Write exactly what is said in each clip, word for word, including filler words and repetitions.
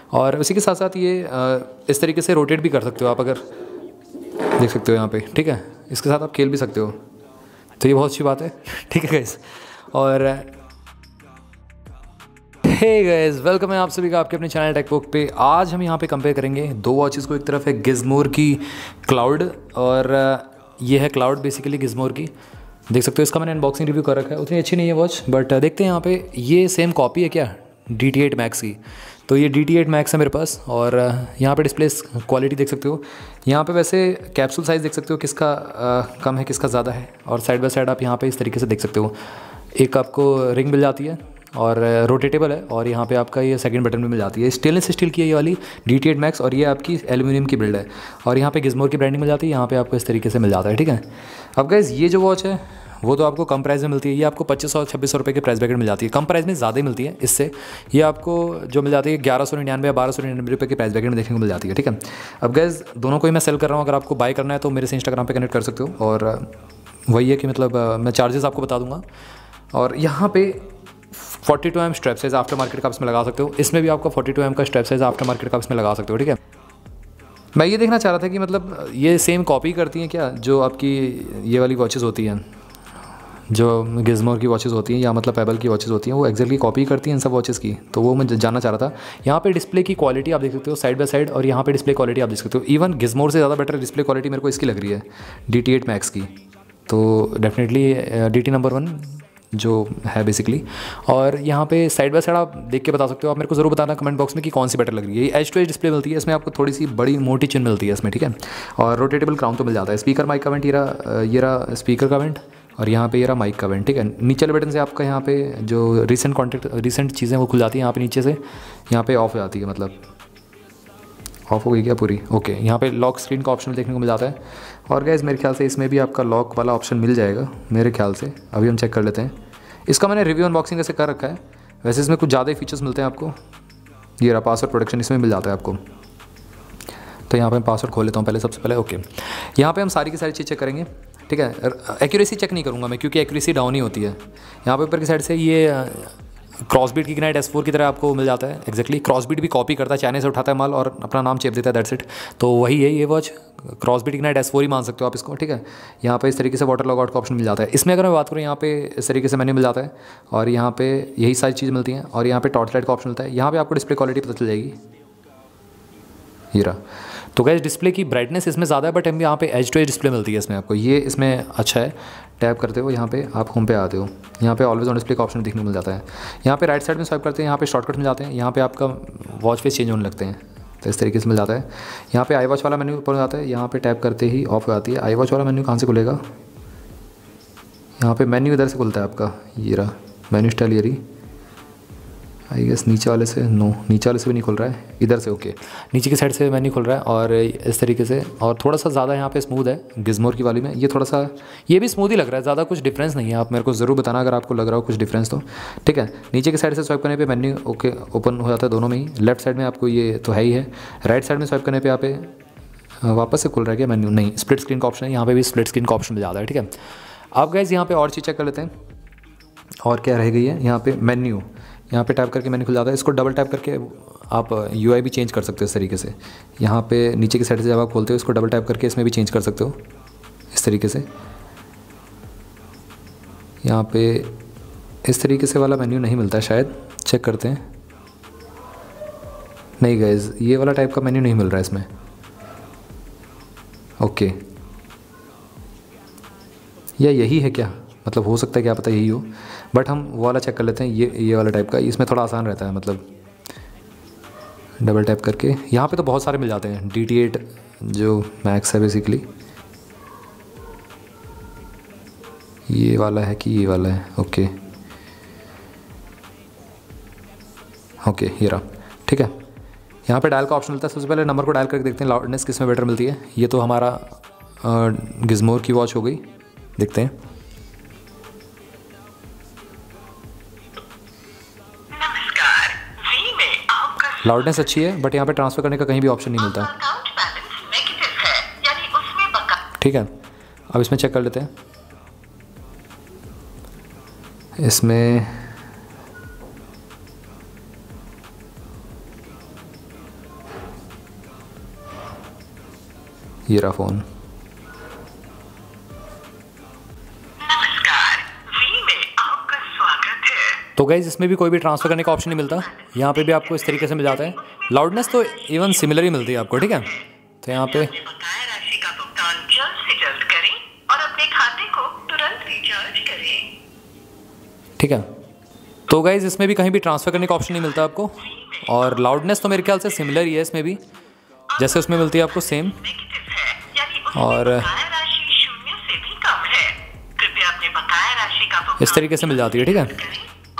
और उसी के साथ साथ ये आ, इस तरीके से रोटेट भी कर सकते हो आप, अगर देख सकते हो यहाँ पे, ठीक है। इसके साथ आप खेल भी सकते हो, तो ये बहुत अच्छी बात है, ठीक है गाइस। और हे गाइस, वेलकम है आप सभी का आपके अपने चैनल टेकबुक पे। आज हम यहाँ पे कंपेयर करेंगे दो वॉचेस को। एक तरफ है गिज़मोर की क्लाउड और ये है क्लाउड बेसिकली गिज़मोर की, देख सकते हो। इसका मैंने अनबॉक्सिंग रिव्यू कर रखा है, उतनी अच्छी नहीं है वॉच, बट देखते हैं यहाँ पे ये सेम कॉपी है क्या डी टी एट मैक्स की। तो ये डी टी एट मैक्स है मेरे पास और यहाँ पे डिस्प्ले क्वालिटी देख सकते हो। यहाँ पे वैसे कैप्सूल साइज़ देख सकते हो किसका आ, कम है किसका ज़्यादा है, और साइड बाय साइड आप यहाँ पे इस तरीके से देख सकते हो। एक आपको रिंग मिल जाती है और रोटेटेबल है, और यहाँ पे आपका ये सेकंड बटन भी मिल जाती है। स्टेनलेस स्टील की है ये वाली डी टी एट मैक्स, और ये आपकी एल्यूमिनियम की बिल्ड है, और यहाँ पे गिज़मोर की ब्रांडिंग मिल जाती है। यहाँ पे आपको इस तरीके से मिल जाता है, ठीक है। अब गाइस ये जो वॉच है वो तो आपको कम प्राइस में मिलती है, ये आपको पच्चीस सौ छब्बीस सौ रुपये के प्राइस ब्रैकेट मिल जाती है। कम प्राइस में ज़्यादा ही मिलती है इससे, ये आपको जो मिल जाती है ग्यारह सौ निन्यानवे या बारह सौ निन्यानवे रुपये के प्राइस ब्रैकेट में देखने को मिल जाती है, ठीक है। अब गाइस दोनों को ही मैं सेल कर रहा हूँ, अगर आपको बाय करना है तो मेरे से इंस्टाग्राम पे कनेक्ट कर सकते हो, और वही है कि मतलब मैं चार्जेस आपको बता दूंगा। और यहाँ पे forty two M strap size aftermarket का आप इसमें लगा सकते हो, इसमें भी आपका फोर्टी टू एम का स्ट्रैप साइज आफ्टर मार्केट का आप इसमें लगा सकते हो, ठीक है। मैं ये देखना चाह रहा था कि मतलब ये सेम कॉपी करती हैं क्या जो आपकी ये वाली वॉचेस होती हैं, जो गिज़मोर की वॉचेस होती हैं या मतलब पेबल की वॉचेस होती हैं, वो एक्जैक्टली कॉपी करती हैं इन सब वॉचेस की। तो वो मैं जानना चाह रहा था। यहाँ पे डिस्प्ले की क्वालिटी आप देख सकते हो साइड बाय साइड, और यहाँ पे डिस्प्ले क्वालिटी आप देख सकते हो। इवन गिज़मोर से ज़्यादा बेटर डिस्प्ले क्वालिटी मेरे को इसकी लग रही है डी टी एट मैक्स की, तो definitely D T number one जो है बेसिकली। और यहाँ पे साइड बाय साइड आप देख के बता सकते हो। आप मेरे को ज़रूर बताना कमेंट बॉक्स में कि कौन सी बेटर लग रही है। ये एज टू एज डिस्प्ले मिलती है इसमें आपको, थोड़ी सी बड़ी मोटी चिन मिलती है इसमें, ठीक है। और रोटेटेबल क्राउन तो मिल जाता है। स्पीकर माइक का वेंट, ये रहा ये रहा स्पीकर का वेंट, और यहाँ पे ये रहा माइक का वेंट, ठीक है। नीचे वाले बटन से आपका यहाँ पे जो रिसेंट कॉन्टेक्ट रिसेंट चीज़ें वो खुल जाती हैं। यहाँ पे नीचे से यहाँ पे ऑफ हो जाती है, मतलब ऑफ हो गई क्या पूरी, ओके। यहाँ पे लॉक स्क्रीन का ऑप्शन देखने को मिल जाता है। और गाइस मेरे ख्याल से इसमें भी आपका लॉक वाला ऑप्शन मिल जाएगा मेरे ख्याल से। अभी हम चेक कर लेते हैं। इसका मैंने रिव्यू अनबॉक्सिंग ऐसे कर रखा है। वैसे इसमें कुछ ज़्यादा ही फीचर्स मिलते हैं आपको। ये रहा पासवर्ड प्रोटेक्शन, इसमें मिल जाता है आपको। तो यहाँ पे मैं पासवर्ड खोल लेता हूँ पहले, सबसे पहले, ओके। यहाँ पे हम सारी की सारी चीज़ चेक करेंगे, ठीक है। एक्यूरेसी चेक नहीं करूँगा मैं, क्योंकि एक्यूरेसी डाउन ही होती है। यहाँ पे ऊपर की साइड से ये क्रॉसबीट की इग्नाइट एस फोर की तरह आपको मिल जाता है एक्जैक्टली। क्रॉसबीट भी कॉपी करता है, चाइना से उठाता है माल और अपना नाम चेप देता है, दैट्स इट। तो वही है ये watch, Crossbeat Ignite S four ही मान सकते हो आप इसको, ठीक है। यहाँ पे इस तरीके से वाटर लॉग आउट का ऑप्शन मिल जाता है। इसमें अगर मैं बात करूँ, यहाँ पे इस तरीके से मेन्यू मिल जाता है, और यहाँ पे यही सारी चीज़ मिलती हैं। और यहाँ पे टॉर्च लाइट का ऑप्शन मिलता है। यहाँ पे आपको डिस्प्ले क्वालिटी पता चल जाएगी, ये रहा। तो गाइस डिस्प्ले की ब्राइटनेस इसमें ज़्यादा है, बट हम यहाँ पे एज टू एज डिस्प्ले मिलती है इसमें आपको, ये इसमें अच्छा है। टैप करते हो यहाँ पे आप होम पे आते हो, यहाँ पे ऑलवेज ऑन डिस्प्ले का ऑप्शन देखने को मिल जाता है। यहाँ पे राइट साइड में स्वाइप करते हैं, यहाँ पे शॉर्टकट मिल जाते हैं। यहाँ पे आपका वॉच फेस चेंज होने लगते हैं, तो इस तरीके से मिल जाता है। यहाँ पे आई वॉच वाला मेन्यू ऊपर जाता है, यहाँ पे टैप करते ही ऑफ हो जाती है। आई वॉच वाला मेन्यू कहाँ से खुलेगा, यहाँ पे मेन्यू इधर से खुलता है आपका, ये रहा मेन्यू स्टाइल, ये रही। आई गेस नीचे वाले से, नो नीचे वाले से भी नहीं खुल रहा है, इधर से, ओके। नीचे की साइड से मेन्यू खुल रहा है, और इस तरीके से। और थोड़ा सा ज़्यादा यहाँ पे स्मूथ है गिज़मोर की वाली में, ये थोड़ा सा ये भी स्मूथ ही लग रहा है, ज़्यादा कुछ डिफरेंस नहीं है। आप मेरे को ज़रूर बताना अगर आपको लग रहा हो कुछ डिफरेंस तो, ठीक है। नीचे की साइड से स्वाइप करने पे मेन्यू ओके ओपन हो जाता है दोनों में ही। लेफ्ट साइड में आपको ये तो है ही है, राइट साइड में स्वाइप करने पर यहाँ पे वापस से खुल रहा है क्या मेन्यू, नहीं, स्प्लिट स्क्रीन का ऑप्शन है। यहाँ पर भी स्प्लिट स्क्रीन का ऑप्शन मिल जाता है, ठीक है। आप गाइस यहाँ पे और चीज़ चेक कर लेते हैं, और क्या रह गई है। यहाँ पे मेन्यू, यहाँ पे टैप करके मेन्यू खुल जाता है। इसको डबल टैप करके आप यूआई भी चेंज कर सकते हो इस तरीके से। यहाँ पे नीचे की साइड से जब आप खोलते हो, इसको डबल टैप करके इसमें भी चेंज कर सकते हो इस तरीके से। यहाँ पे इस तरीके से वाला मेन्यू नहीं मिलता शायद, चेक करते हैं। नहीं गाइस, ये वाला टाइप का मेन्यू नहीं मिल रहा है इसमें, ओके। या यही है क्या, मतलब हो सकता है, क्या पता यही हो, बट हम वो वाला चेक कर लेते हैं। ये ये वाला टाइप का, इसमें थोड़ा आसान रहता है, मतलब डबल टैप करके। यहाँ पे तो बहुत सारे मिल जाते हैं, डी टी एट जो मैक्स है बेसिकली, ये वाला है कि ये वाला है, ओके ओके, ये रहा, ठीक है। यहाँ पे डायल का ऑप्शन मिलता है। सबसे पहले नंबर को डायल करके देखते हैं लाउडनेस किस में बेटर मिलती है। ये तो हमारा गिज़मोर की वॉच हो गई, देखते हैं। लाउडनेस अच्छी है, बट यहाँ पे ट्रांसफ़र करने का कहीं भी ऑप्शन नहीं मिलता, ठीक है। अब इसमें चेक कर लेते हैं। इसमें ये रहा फ़ोन। तो गाइज इसमें भी कोई भी ट्रांसफ़र करने का ऑप्शन नहीं मिलता, यहाँ पे भी आपको इस तरीके से मिल जाता है। लाउडनेस तो इवन सिमिलर ही मिलती है आपको, ठीक है। तो यहाँ पे राशि का भुगतान जल्द से जल्द करें और अपने खाते को तुरंत रिचार्ज करें, ठीक है। तो गाइज इसमें भी कहीं भी ट्रांसफ़र करने का ऑप्शन नहीं मिलता आपको, और लाउडनेस तो मेरे ख्याल से सिमिलर ही है इसमें भी, जैसे उसमें मिलती है आपको सेम। और इस तरीके से मिल जाती है, ठीक है।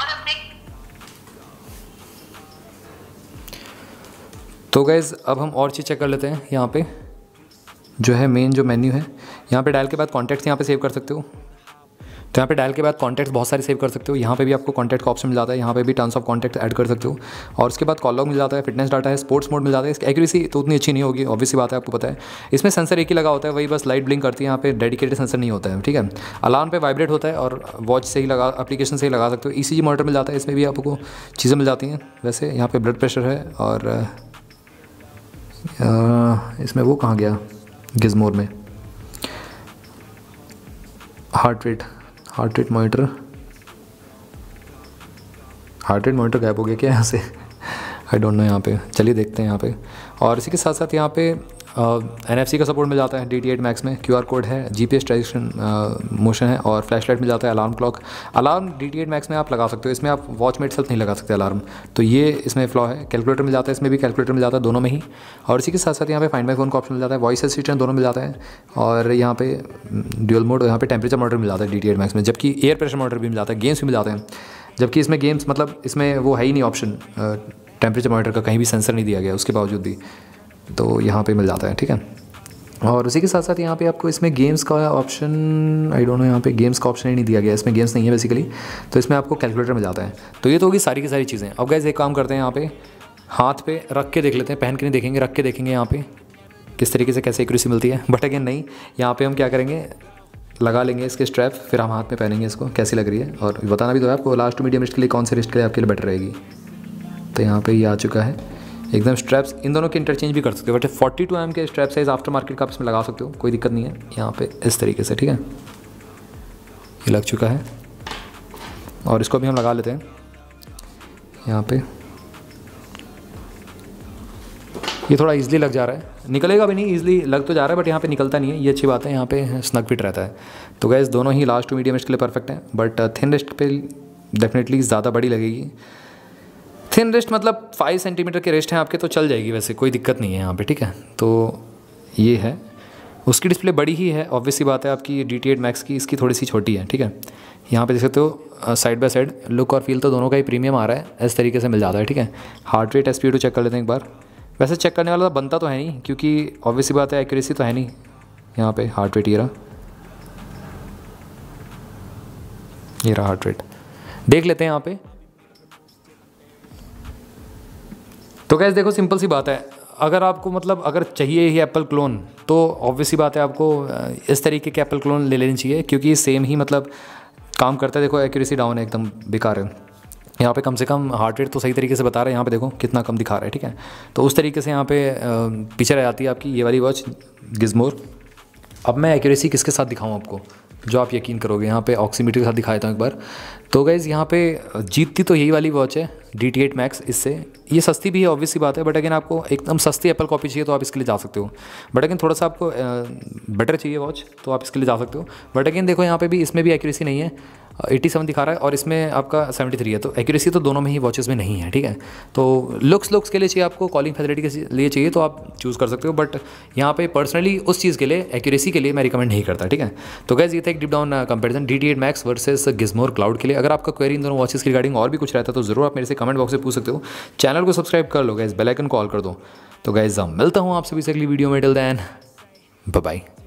तो गाइज़ अब हम और चीज़ चेक कर लेते हैं। यहाँ पे जो है मेन जो मेन्यू है, यहाँ पे डायल के बाद कॉन्टैक्ट्स यहाँ पे सेव कर सकते हो। तो यहाँ पे डायल के बाद कॉन्टैक्ट्स बहुत सारे सेव कर सकते हो। यहाँ पे भी आपको कॉन्टैक्ट का ऑप्शन मिल जाता है, यहाँ पे भी टर्न्स ऑफ कॉन्टैक्ट ऐड कर सकते हो। और उसके बाद कॉल लॉग मिल जाता है, फिटनेस डाटा है, स्पोर्ट्स मोड मिल जाता है। इसकी एक्यूरेसी तो उतनी अच्छी नहीं होगी, ऑब्वियस बात है, आपको पता है। इसमें सेंसर एक ही लगा होता है, वही बस लाइट ब्लिंक करती है, यहाँ पे डेडिकेटेड सेंसर नहीं होता है, ठीक है। अलार्म पे वाइब्रेट होता है और वॉच से ही लगा, एप्लीकेशन से ही लगा सकते हो। ई सी जी मॉनिटर मिल जाता है, इसमें भी आपको चीज़ें मिल जाती हैं। वैसे यहाँ पे ब्लड प्रेशर है, और आ, इसमें वो कहाँ गया गिज़मोर में, heart rate heart rate monitor heart rate monitor गायब हो गया क्या यहाँ से, आई डोंट नो। यहाँ पे चलिए देखते हैं यहाँ पे। और इसी के साथ साथ यहाँ पे एन एफ सी का सपोर्ट मिल जाता है डी टी एट मैक्स में, क्यू आर कोड है, G P S transaction motion है, और फ्लैश लाइट मिल जाता है, alarm clock. Alarm D T eight max में आप लगा सकते हो, इसमें आप वॉच में इटसेल्फ नहीं लगा सकते अलार्म, तो ये इसमें फ्लॉ है। कैलकुलेटर मिल जाता है, इसमें भी कैलकुलेटर मिल जाता है, दोनों में ही। और इसी के साथ साथ यहाँ पे फाइंड माई फोन का ऑप्शन मिल जाता है, वॉइस असिस्टेंट दोनों मिल जाता है, और यहाँ पे ड्यूअल मोड, यहाँ पे टेम्परेचर मॉनिटर मिल जाता है डी टी एट मैक्स में, जबकि एयर प्रेशर मॉनिटर भी मिल जाता है, गेम्स भी मिल जाते हैं। जबकि इसमें गेम्स मतलब इसमें वो है ही नहीं ऑप्शन, टेम्परेचर मॉनिटर का कहीं भी सेंसर नहीं दिया गया उसके बावजूद भी, तो यहाँ पे मिल जाता है, ठीक है। और उसी के साथ साथ यहाँ पे आपको इसमें गेम्स का ऑप्शन, आई डोंट नो, यहाँ पे गेम्स का ऑप्शन ही नहीं दिया गया, इसमें गेम्स नहीं है बेसिकली, तो इसमें आपको कैलकुलेटर मिल जाता है। तो ये तो होगी सारी की सारी चीज़ें। अब गाइस एक काम करते हैं, यहाँ पे हाथ पे रख के देख लेते हैं, पहन के नहीं देखेंगे, रख के देखेंगे यहाँ पे किस तरीके से कैसे एक्यूरेसी मिलती है। बट अगेन नहीं, यहाँ पे हम क्या करेंगे, लगा लेंगे इसके स्ट्रैप, फिर हम हाथ में पहनेंगे इसको, कैसी लग रही है। और बताना भी तो है आपको लास्ट टू मीडियम रिस्ट के लिए कौन से रिस्ट के लिए आपके लिए बेटर रहेगी। तो यहाँ पे ये आ चुका है एकदम स्ट्रैप्स, इन दोनों के इंटरचेंज भी कर सकते हो। बट फोर्टी टू एम के स्ट्रैप साइज आफ्टर मार्केट का आप इसमें लगा सकते हो, कोई दिक्कत नहीं है। यहाँ पे इस तरीके से, ठीक है, ये लग चुका है। और इसको भी हम लगा लेते हैं यहाँ पे, ये थोड़ा इजीली लग जा रहा है, निकलेगा भी नहीं, इजीली लग तो जा रहा है बट यहाँ पे निकलता नहीं है, ये अच्छी बात है। यहाँ पे स्नग फिट रहता है। तो गैस दोनों ही लास्ट टू मीडियम रिस्ट के लिए परफेक्ट है, बट थिन रिस्ट पे डेफिनेटली ज़्यादा बड़ी लगेगी। थिन रिस्ट मतलब फाइव सेंटीमीटर के रिस्ट हैं आपके, तो चल जाएगी वैसे, कोई दिक्कत नहीं है यहाँ पे, ठीक है। तो ये है, उसकी डिस्प्ले बड़ी ही है, ऑब्वियस सी बात है। आपकी डी टी एट मैक्स की, इसकी थोड़ी सी छोटी है, ठीक है। यहाँ पे देख सकते हो साइड बाय साइड लुक और फील तो दोनों का ही प्रीमियम आ रहा है, इस तरीके से मिल जाता है, ठीक है। Heart rate, S P two check कर लेते हैं एक बार। वैसे चेक करने वाला तो बनता तो है नहीं, क्योंकि ऑब्वियस सी बात है एक्यूरेसी तो है नहीं। यहाँ पे हार्ट रेट ये रहा, ये रहा हार्ट रेट, देख लेते हैं यहाँ पे। तो गैस देखो, सिंपल सी बात है, अगर आपको मतलब अगर चाहिए ही एप्पल क्लोन, तो ऑब्वियस सी बात है आपको इस तरीके के एप्पल क्लोन ले लेनी चाहिए, क्योंकि सेम ही मतलब काम करता है। देखो एक्यूरेसी डाउन है, एकदम बेकार है। यहाँ पे कम से कम हार्ट रेट तो सही तरीके से बता रहे हैं, यहाँ पे देखो कितना कम दिखा रहा है, ठीक है। तो उस तरीके से यहाँ पे पीछे रह जाती है आपकी ये वाली वॉच गिज़मोर। अब मैं एक्यूरेसी किसके साथ दिखाऊँ आपको, जो आप यकीन करोगे। यहाँ पे ऑक्सीमीटर के साथ दिखाया था एक बार। तो गाइज़ यहाँ पे जीतती तो यही वाली वॉच है, डी टी एट मैक्स। इससे ये सस्ती भी है, ऑब्वियस सी बात है, बट अगेन आपको एकदम सस्ती एप्पल कॉपी चाहिए तो आप इसके लिए जा सकते हो। बट अगेन थोड़ा सा आपको बेटर चाहिए वॉच तो आप इसके लिए जा सकते हो। बट अगेन देखो यहाँ पे भी, इसमें भी एक्यूरेसी नहीं है, एटी सेवन दिखा रहा है और इसमें आपका सेवेंटी थ्री है, तो एक्यूरेसी तो दोनों में ही वॉचेस में नहीं है, ठीक है। तो लुक्स लुक्स के लिए चाहिए आपको, कॉलिंग फैसिलिटी के लिए चाहिए तो आप चूज़ कर सकते हो। बट यहाँ पे पर्सनली उस चीज़ के लिए, एक्यूरेसी के लिए मैं रिकमेंड नहीं करता, ठीक है। तो गाइस ये था एक deep down comparison D T eight max versus Gizmore cloud के लिए। अगर आपका क्वेरी इन दोनों वॉचेस की रिगार्डिंग और भी कुछ रहता है तो ज़रूर आप मेरे से कमेंट बॉक्स में पूछ सकते हो। चैनल को सब्सक्राइब कर लो गाइस, बेल आइकन कॉल कर दो। तो गाइस मिलता हूँ आप सभी से अगली वीडियो में, टिल देन बाय बाय।